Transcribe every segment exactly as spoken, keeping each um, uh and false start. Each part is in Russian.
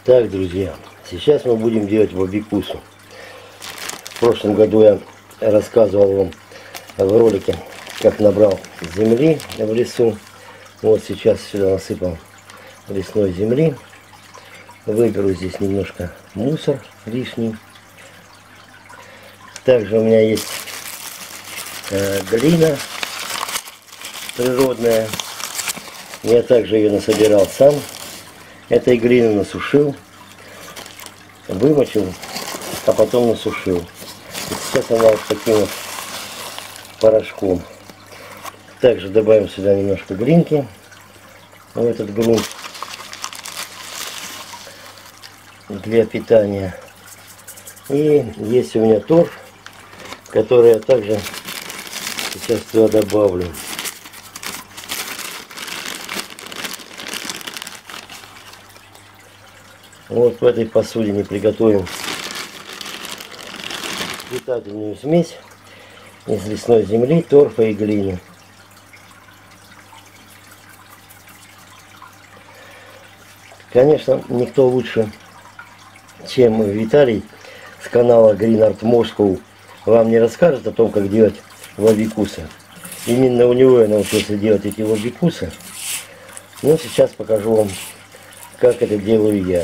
Так, друзья, сейчас мы будем делать бабикусу. В прошлом году я рассказывал вам в ролике, как набрал земли в лесу. Вот сейчас сюда насыпал лесной земли. Выберу здесь немножко мусор лишний. Также у меня есть э, глина природная. Я также ее насобирал сам. Этой глины насушил, вымочил, а потом насушил. И сейчас она вот таким вот порошком. Также добавим сюда немножко глинки в этот грунт для питания. И есть у меня торф, который я также сейчас туда добавлю. Вот в этой посудине приготовим питательную смесь из лесной земли, торфа и глины. Конечно, никто лучше, чем Виталий с канала Green Art Moscow, вам не расскажет о том, как делать бабикусы. Именно у него я научился делать эти бабикусы. Но сейчас покажу вам, как это делаю я.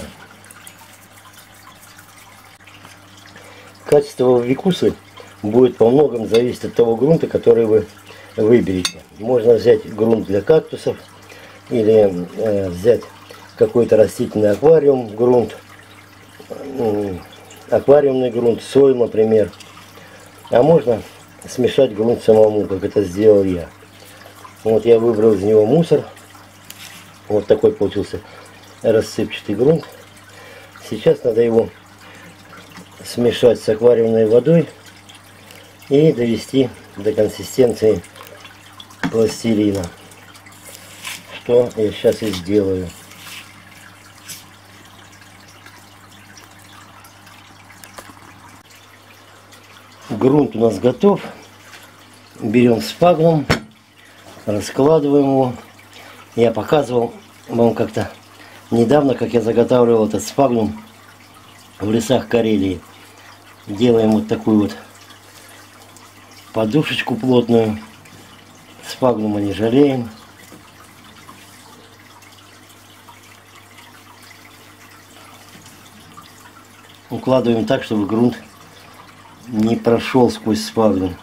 Качество бабикусы будет по многому зависеть от того грунта, который вы выберете. Можно взять грунт для кактусов или э, взять какой-то растительный аквариум, грунт, э, аквариумный грунт, сойл, например. А можно смешать грунт самому, как это сделал я. Вот я выбрал из него мусор. Вот такой получился рассыпчатый грунт. Сейчас надо его смешать с аквариумной водой и довести до консистенции пластилина, что я сейчас и сделаю. Грунт у нас готов. Берем спагнум, раскладываем его. Я показывал вам как-то недавно, как я заготавливал этот спагнум в лесах Карелии. Делаем вот такую вот подушечку плотную. Спагнума не жалеем. Укладываем так, чтобы грунт не прошел сквозь спагнум.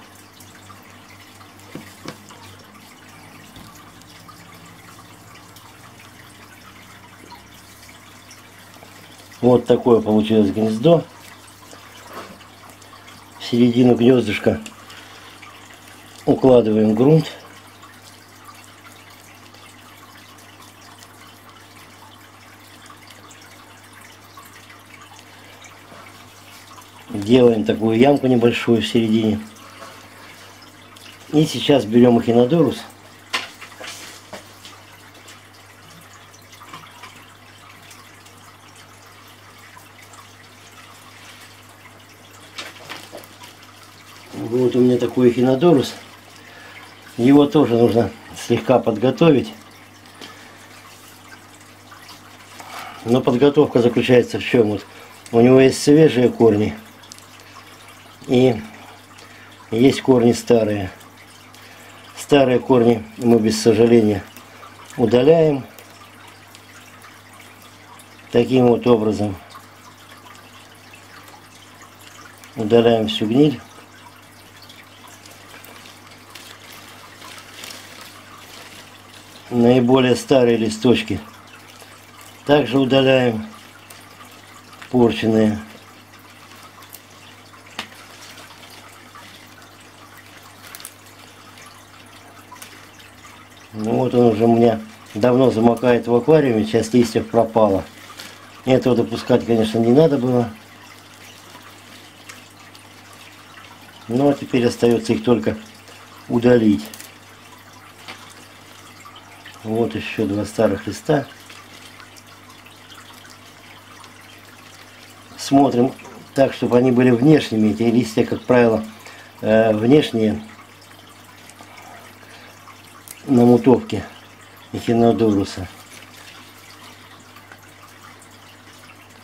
Вот такое получилось гнездо. В середину гнездышка укладываем грунт. Делаем такую ямку небольшую в середине. И сейчас берем эхинодорус. Вот у меня такой эхинодорус. Его тоже нужно слегка подготовить. Но подготовка заключается в чем? Вот у него есть свежие корни и есть корни старые. Старые корни мы без сожаления удаляем таким вот образом. Удаляем всю гниль. Наиболее старые листочки также удаляем, порченные. Ну вот он уже у меня давно замокает в аквариуме, часть листьев пропала. Этого допускать, конечно, не надо было. Но теперь остается их только удалить. Вот еще два старых листа. Смотрим так, чтобы они были внешними. Эти листья, как правило, внешние на мутовке эхинодоруса.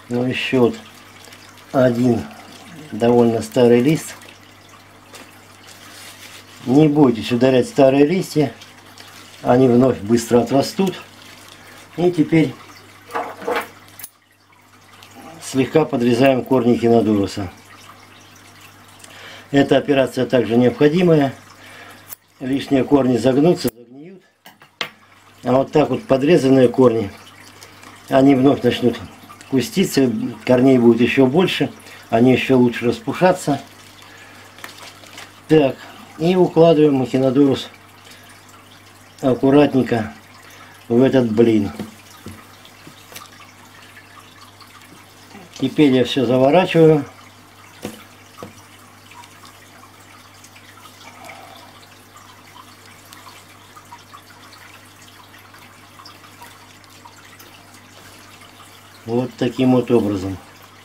Ну еще вот один довольно старый лист. Не бойтесь ударять старые листья, они вновь быстро отрастут. И теперь слегка подрезаем корни эхинодоруса. Эта операция также необходимая. Лишние корни загнутся, загниют. А вот так вот подрезанные корни, они вновь начнут куститься, корней будет еще больше, они еще лучше распушатся. Так, и укладываем эхинодорус аккуратненько в этот блин. Теперь я все заворачиваю. Вот таким вот образом.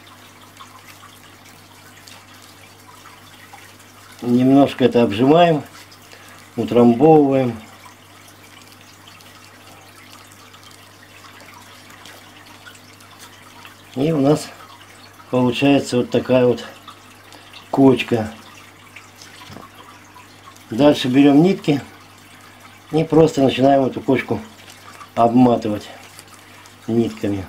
Немножко это обжимаем, утрамбовываем. И у нас получается вот такая вот кочка. Дальше берем нитки и просто начинаем эту кочку обматывать нитками.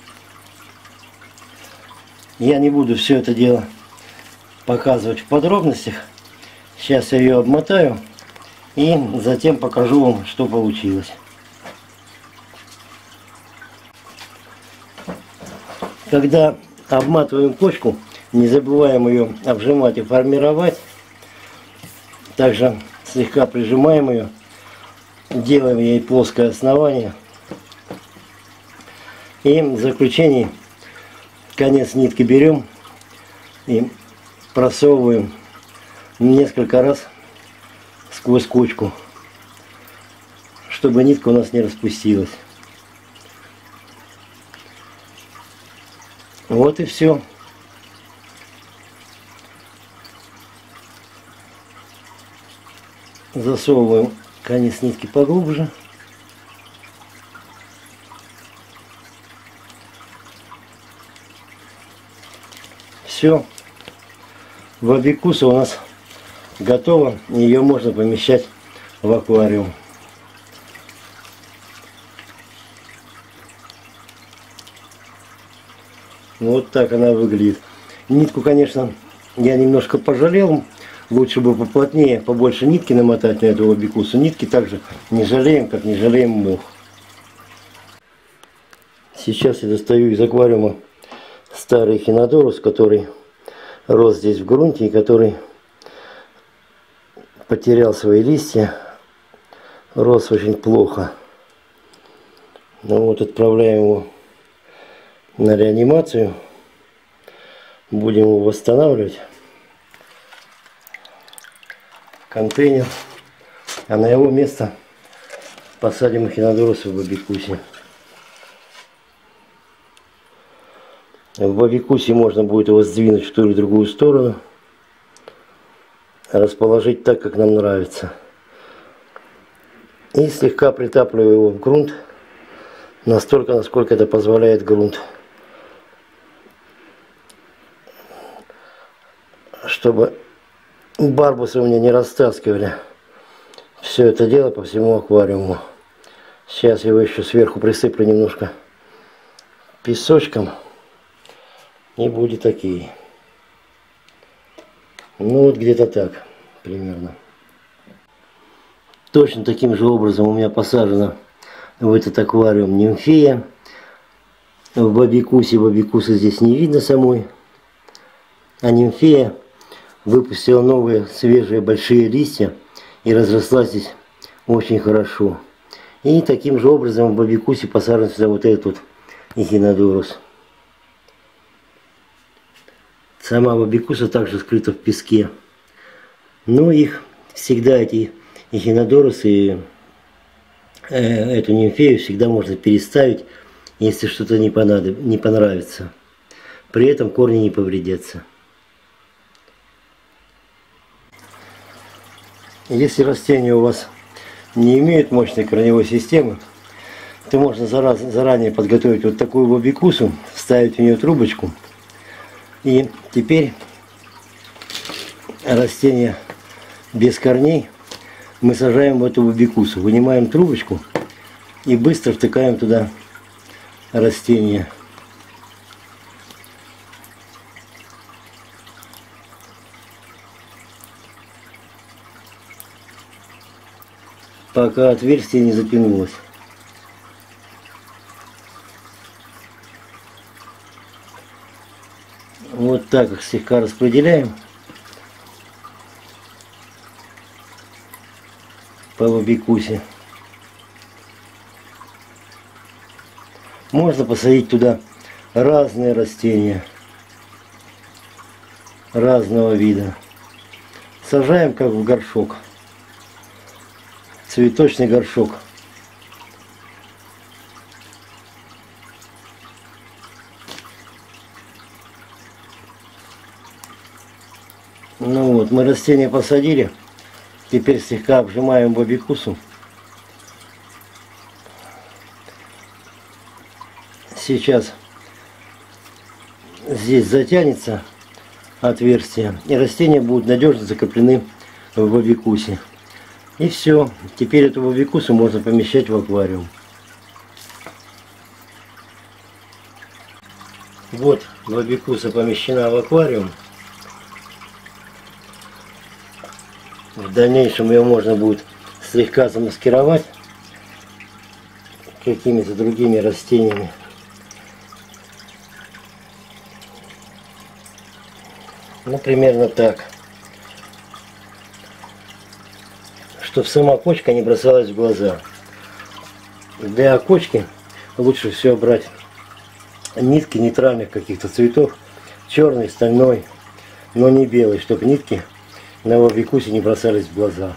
Я не буду все это дело показывать в подробностях. Сейчас я ее обмотаю и затем покажу вам, что получилось. Когда обматываем кочку, не забываем ее обжимать и формировать. Также слегка прижимаем ее, делаем ей плоское основание. И в заключении конец нитки берем и просовываем несколько раз сквозь кочку, чтобы нитка у нас не распустилась. Вот и все. Засовываем конец нитки поглубже. Все. Бабикуса у нас готова. Ее можно помещать в аквариум. Вот так она выглядит. Нитку, конечно, я немножко пожалел. Лучше бы поплотнее, побольше нитки намотать на эту бабикусу. Нитки также не жалеем, как не жалеем мох. Сейчас я достаю из аквариума старый эхинодорус, который рос здесь в грунте и который потерял свои листья. Рос очень плохо. Ну вот, отправляем его на реанимацию. Будем его восстанавливать. Контейнер. А на его место посадим эхинодоруса в бабикусе. В бабикусе можно будет его сдвинуть в ту или другую сторону. Расположить так, как нам нравится. И слегка притапливаю его в грунт. Настолько, насколько это позволяет грунт. Чтобы барбусы у меня не растаскивали все это дело по всему аквариуму. Сейчас я его еще сверху присыплю немножко песочком. И будет окей. Ну вот где-то так примерно. Точно таким же образом у меня посажена в этот аквариум нимфея. В бабикусе, бабикуса здесь не видно самой. А нимфея выпустила новые свежие большие листья и разрослась здесь очень хорошо. И таким же образом в бабикусе посажен сюда вот этот вот эхинодорус. Сама бабикуса также скрыта в песке. Но их всегда, эти эхинодорусы, э, эту нимфею всегда можно переставить, если что-то не, понадоб... не понравится. При этом корни не повредятся. Если растения у вас не имеют мощной корневой системы, то можно заранее подготовить вот такую бобикусу, вставить в нее трубочку. И теперь растение без корней мы сажаем в эту бобикусу. Вынимаем трубочку и быстро втыкаем туда растение. Пока отверстие не затянулось. Вот так их слегка распределяем по бобикусе. Можно посадить туда разные растения разного вида. Сажаем как в горшок. Цветочный горшок. Ну вот, мы растения посадили. Теперь слегка обжимаем бобикусу. Сейчас здесь затянется отверстие, и растения будут надежно закреплены в бобикусе. И все. Теперь эту бобикусу можно помещать в аквариум. Вот бобикуса помещена в аквариум. В дальнейшем ее можно будет слегка замаскировать какими-то другими растениями. Ну, примерно так. Чтобы сама кочка не бросалась в глаза. Для кочки лучше всего брать нитки нейтральных каких-то цветов. Черный, стальной, но не белый, чтобы нитки на бобикусе не бросались в глаза.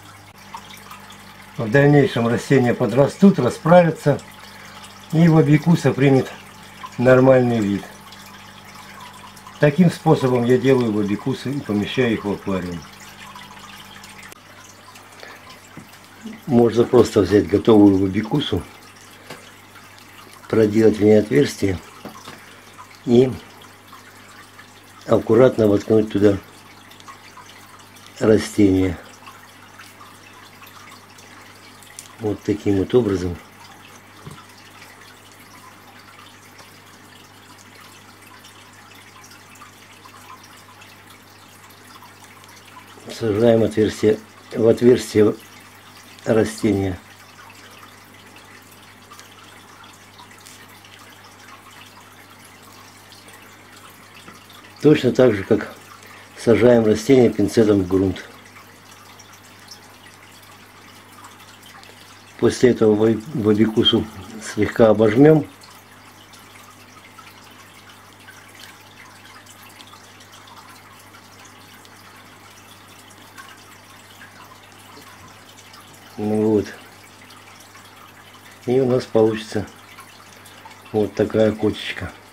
В дальнейшем растения подрастут, расправятся, и бобикуса примет нормальный вид. Таким способом я делаю бобикусы и помещаю их в аквариум. Можно просто взять готовую бобикусу, проделать в ней отверстие и аккуратно воткнуть туда растение. Вот таким вот образом. Сажаем отверстие, в отверстие растения. Точно так же, как сажаем растение пинцетом в грунт. После этого бобикусу слегка обожмем. Ну вот. И у нас получится вот такая кочечка.